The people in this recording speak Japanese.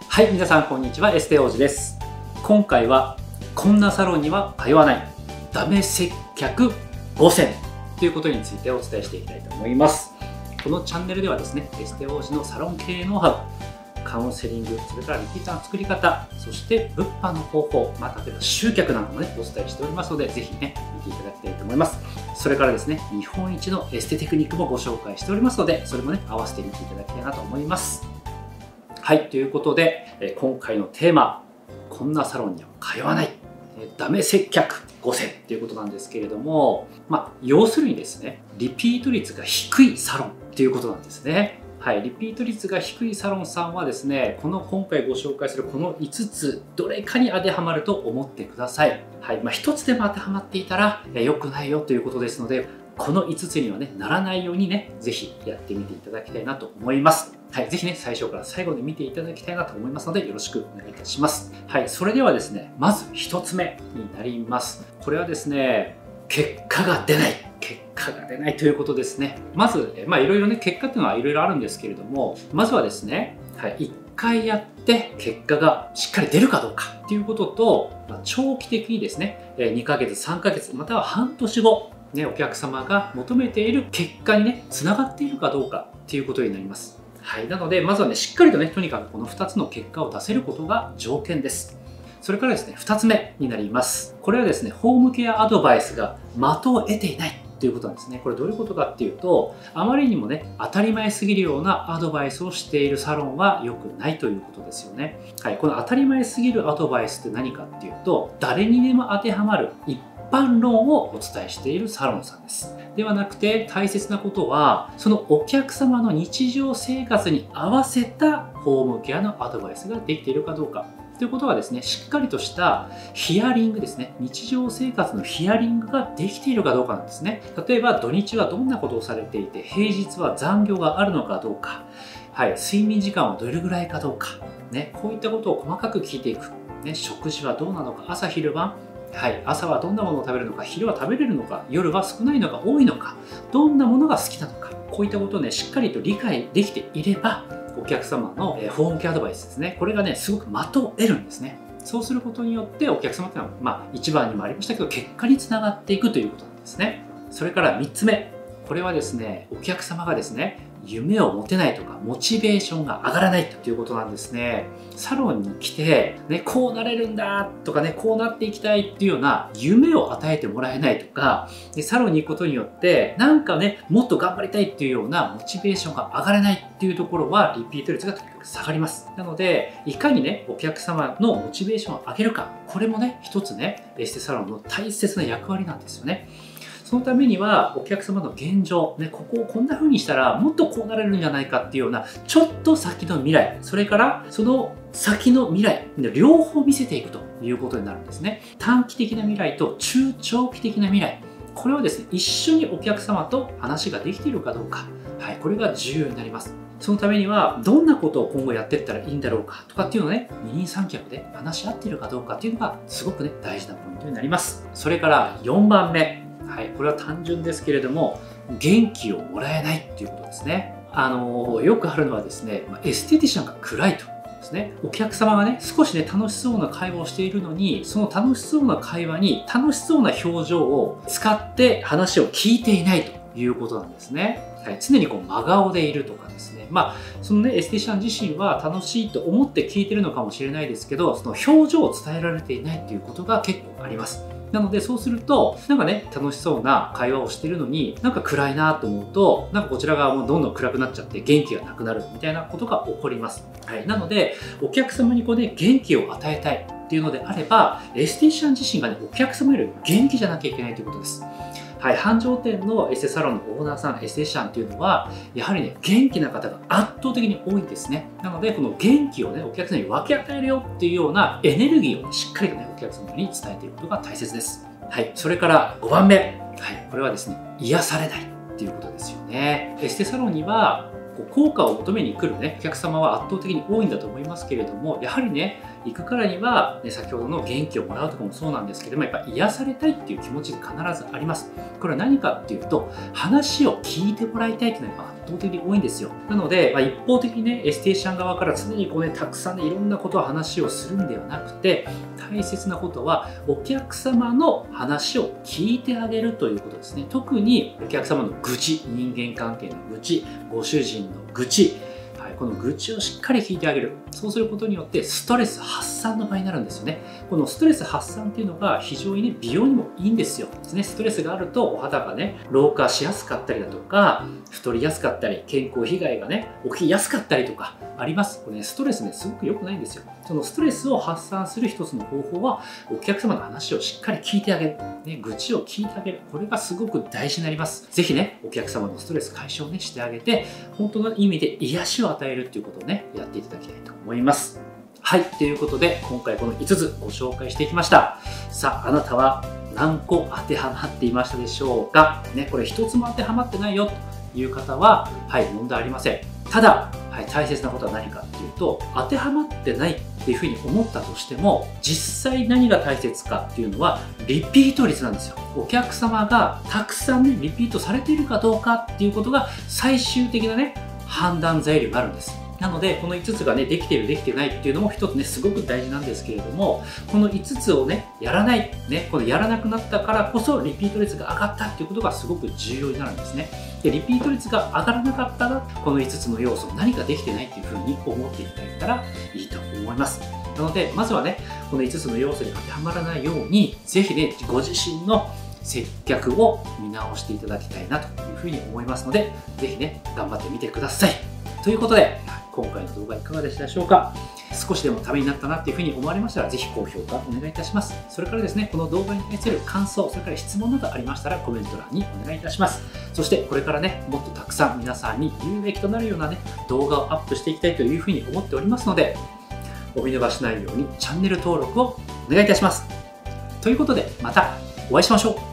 はい、皆さんこんにちは、エステ王子です。今回はこんなサロンには通わないダメ接客5選ということについてお伝えしていきたいと思います。このチャンネルではですね、エステ王子のサロン経営ノウハウ、カウンセリング、それからリピーターの作り方、そして物販の方法、例えば集客なんかもね、お伝えしておりますので、ぜひね、見ていただきたいと思います。それからですね、日本一のエステテクニックもご紹介しておりますので、それもね、合わせて見ていただきたいなと思います。はい、ということで、今回のテーマ、こんなサロンには通わない、ダメ接客5選ということなんですけれども、要するにですね、リピート率が低いサロンということなんですね。はい、リピート率が低いサロンさんはですね、今回ご紹介するこの5つ、どれかに当てはまると思ってください。はい、1つでも当てはまっていたら、良くないよということですので、この5つにはね、ならないようにね、ぜひやってみていただきたいなと思います。はい、ぜひね、最初から最後まで見ていただきたいなと思いますので、よろしくお願いいたします。はい、それではですね、まず1つ目になります。これはですね、結果が出ない。結果が出ないということですね。まず、いろいろね、結果っていうのはいろいろあるんですけれども、まずはですね、はい、1回やって結果がしっかり出るかどうかっていうことと、長期的にですね、2ヶ月、3ヶ月、または半年後、ね、お客様が求めている結果にね、つながっているかどうかっていうことになります。はい、なので、まずはね、しっかりとね、とにかくこの2つの結果を出せることが条件です。それからですね、2つ目になります。これはですね、ホームケアアドバイスが的を得ていないということなんですね。これどういうことかっていうと、あまりにもね、当たり前すぎるようなアドバイスをしているサロンは良くないということですよね。はい、この当たり前すぎるアドバイスって何かっていうと、誰にでも当てはまる一般論をお伝えしているサロンさんです。ではなくて、大切なことはそのお客様の日常生活に合わせたホームケアのアドバイスができているかどうかということはですね、しっかりとしたヒアリングですね、日常生活のヒアリングができているかどうかなんですね。例えば土日はどんなことをされていて、平日は残業があるのかどうか、はい、睡眠時間はどれぐらいかどうか、ね、こういったことを細かく聞いていく、ね、食事はどうなのか、朝昼晩、はい、朝はどんなものを食べるのか、昼は食べれるのか、夜は少ないのか多いのか、どんなものが好きなのか、こういったことをね、しっかりと理解できていれば、お客様のホームケアアドバイスですね、これがね、すごく的を得るんですね。そうすることによって、お客様っていうのは、一番にもありましたけど、結果につながっていくということなんですね。それから3つ目。これはですね、お客様がですね、夢を持てないとか、モチベーションが上がらないということなんですね。サロンに来て、ね、こうなれるんだとかね、こうなっていきたいっていうような夢を与えてもらえないとか、でサロンに行くことによって、なんかね、もっと頑張りたいっていうようなモチベーションが上がらないっていうところは、リピート率がとにかく下がります。なので、いかにね、お客様のモチベーションを上げるか、これもね、一つね、エステサロンの大切な役割なんですよね。そのためにはお客様の現状、ね、ここをこんな風にしたらもっとこうなれるんじゃないかっていうようなちょっと先の未来、それからその先の未来、両方見せていくということになるんですね。短期的な未来と中長期的な未来、これをですね、一緒にお客様と話ができているかどうか、はい、これが重要になります。そのためにはどんなことを今後やっていったらいいんだろうかとかっていうのをね、二人三脚で話し合っているかどうかっていうのがすごくね、大事なポイントになります。それから4番目。はい、これは単純ですけれども、元気をもらえないっていうことですね。よくあるのはですね、エステティシャンが暗いとですね、お客様がね、少しね、楽しそうな会話をしているのに、その楽しそうな会話に楽しそうな表情を使って話を聞いていないということなんですね。はい、常にこう真顔でいるとかですね、そのね、エステティシャン自身は楽しいと思って聞いてるのかもしれないですけど、その表情を伝えられていないということが結構あります。なのでそうすると、なんかね、楽しそうな会話をしてるのに、なんか暗いなと思うと、なんかこちら側もどんどん暗くなっちゃって元気がなくなるみたいなことが起こります。はい。なので、お客様にこうね、元気を与えたいっていうのであれば、エステティシャン自身がね、お客様より元気じゃなきゃいけないということです。はい、繁盛店のエステサロンのオーナーさん、エステティシャンっていうのは、やはりね、元気な方が圧倒的に多いんですね。なので、この元気をね、お客様に分け与えるよっていうようなエネルギーを、ね、しっかりとね、お客様に伝えていくことが大切です。はい、それから5番目。はい、これはですね、癒されないっていうことですよね。エステサロンには、効果を求めに来るね、お客様は圧倒的に多いんだと思いますけれども、やはりね、行くからには、ね、先ほどの元気をもらうとかもそうなんですけども、やっぱ癒されたいっていう気持ちが必ずあります。これは何かっていうと、話を聞いてもらいたいっていうのが圧倒的に多いんですよ。なので、一方的にね、エステティシャン側から常にこうね、たくさんね、いろんなことを話をするんではなくて、大切なことは、お客様の話を聞いてあげるということですね。特にお客様の愚痴、人間関係の愚痴、ご主人の愚痴、この愚痴をしっかり聞いてあげる。そうすることによってストレス発散の場になるんですよね。このストレス発散っていうのが非常にね、美容にもいいんですよ。ストレスがあるとお肌がね、老化しやすかったりだとか、太りやすかったり、健康被害がね、起きやすかったりとかあります。これね、ストレスね、すごく良くないんですよ。そのストレスを発散する一つの方法は、お客様の話をしっかり聞いてあげる。ね、愚痴を聞いてあげる。これがすごく大事になります。ぜひね、お客様のストレス解消をね、してあげて、本当の意味で癒しを与えるっていうことをね、やっていただきたいと思います。はい、ということで、今回この5つご紹介していきました。さあ、あなたは何個当てはまっていましたでしょうか？ね、これ1つも当てはまってないよという方は、はい、問題ありません。ただ、はい、大切なことは何かっていうと、当てはまってないっていうふうに思ったとしても、実際何が大切かっていうのは、リピート率なんですよ。お客様がたくさんね、リピートされているかどうかっていうことが最終的なね、判断材料になるんです。なので、この5つがね、できている、できてないっていうのも一つね、すごく大事なんですけれども、この5つをね、やらない、ね、このやらなくなったからこそ、リピート率が上がったっていうことがすごく重要になるんですね。で、リピート率が上がらなかったら、この5つの要素、何かできてないっていうふうに思っていただいたらいいと思います。なので、まずはね、この5つの要素に当てはまらないように、ぜひね、ご自身の接客を見直していただきたいなというふうに思いますので、ぜひね、頑張ってみてください。ということで、今回の動画いかがでしたでしょうか？少しでもためになったなっていうふうに思われましたら、ぜひ高評価お願いいたします。それからですね、この動画に対する感想、それから質問などありましたらコメント欄にお願いいたします。そしてこれからね、もっとたくさん皆さんに有益となるようなね、動画をアップしていきたいというふうに思っておりますので、お見逃しないようにチャンネル登録をお願いいたします。ということで、またお会いしましょう。